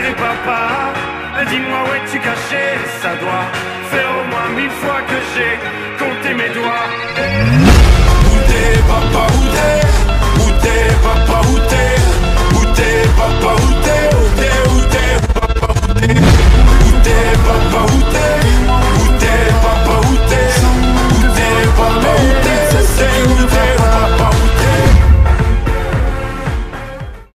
sacré papa, dis-moi où es-tu caché? Ça doit faire au moins 1000 fois que j'ai